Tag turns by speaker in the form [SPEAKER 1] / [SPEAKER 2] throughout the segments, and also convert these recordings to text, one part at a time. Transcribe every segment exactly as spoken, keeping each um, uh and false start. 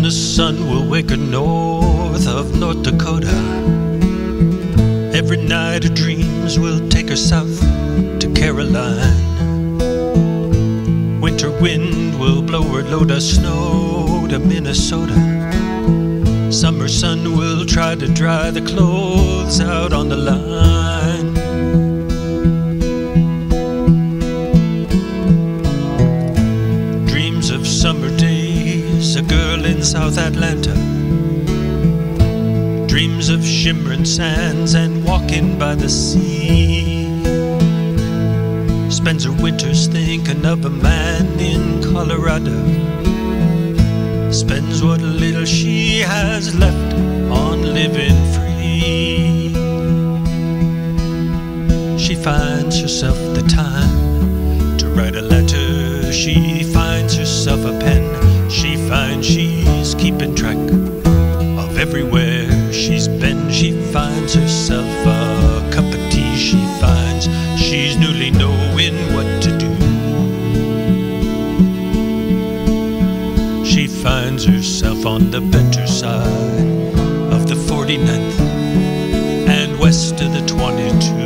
[SPEAKER 1] the sun will wake her north of North Dakota. Every night her dreams will take her south to Caroline. Winter wind will blow her load of snow to Minnesota. Summer sun will try to dry the clothes out on the line. Dreams of summer days, a girl in South Atlanta. Dreams of shimmering sands and walking by the sea. Spends her winters thinking of a man in Colorado. Spends what little she has left on living free. She finds herself the time to write a letter. She finds herself a pen. She finds she's keeping track of everywhere she's been. She finds herself a cup of tea. She finds she's newly knowing what to do. She finds herself on the better side of the forty-ninth and west of the twenty-two.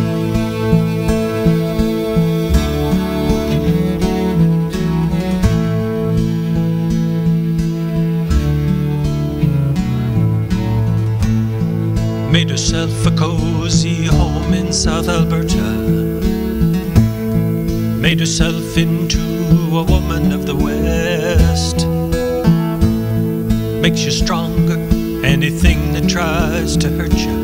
[SPEAKER 1] Made herself a cozy home in South Alberta. Made herself into a woman of the West. Makes you stronger, anything that tries to hurt you.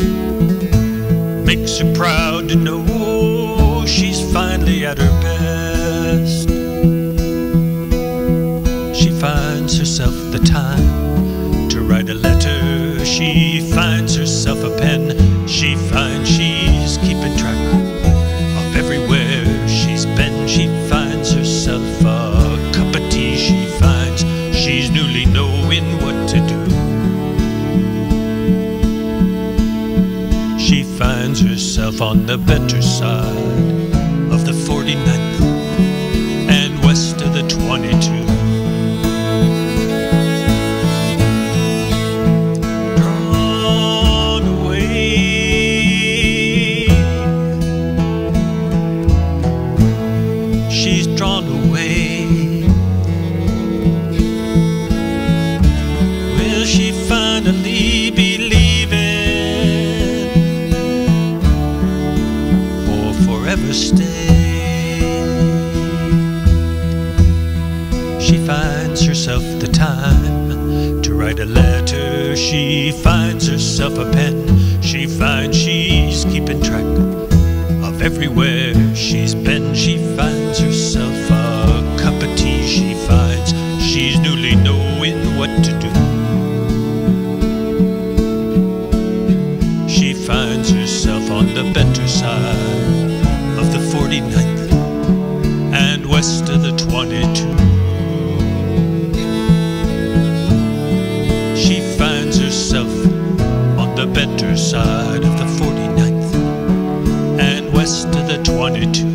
[SPEAKER 1] Makes her proud to know she's finally at her best. She finds herself the time to write a letter. She finds herself a pen. She finds she's keeping track of everywhere she's been. She finds herself a cup of tea. She finds she's newly knowing what to do. She finds herself on the better side of the forty-ninth and west of the twenty-two. She's drawn away. Will she finally be leaving, or forever stay? She finds herself the time to write a letter. She finds herself a pen. She finds she's keeping track of everywhere she's been. She finds herself a cup of tea. She finds she's newly knowing what to do. She finds herself on the better side of the forty-ninth and west of the twenty-two. She finds herself on the better side of the forty-ninth and west of the twenty-two.